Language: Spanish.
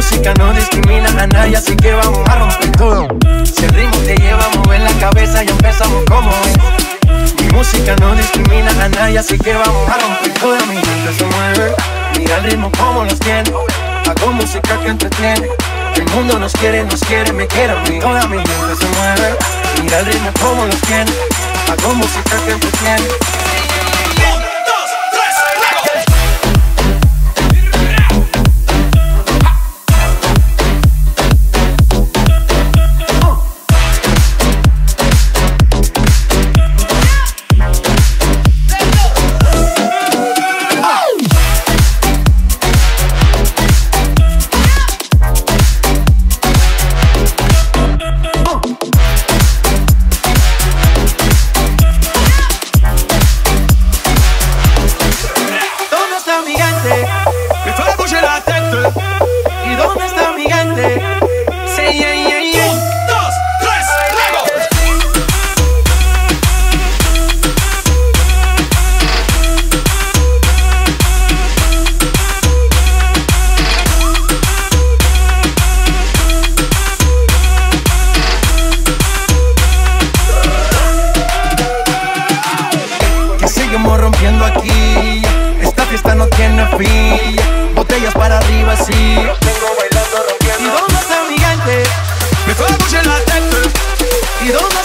música no discrimina a nadie, así que vamos a romper todo. Si el ritmo te lleva a mover la cabeza y empezamos como es. Mi música no discrimina a nadie, así que vamos a romper todo. Mi gente se mueve, mira el ritmo como los tiene. Hago música que entretiene. El mundo nos quiere, me quiere a mí. Toda mi gente se mueve, mira el ritmo como los tiene. Hago música que entretiene. ¿Y dónde está mi gente? Sí, yeah, yeah, yeah. 1, 2, 3, luego. Que seguimos rompiendo aquí. Esta fiesta no tiene fin. Botellas para arriba, sí. Vengo bailando, rompiendo. ¿Y dónde está mi gente? Me fue a escuchar la tête. ¿Y dónde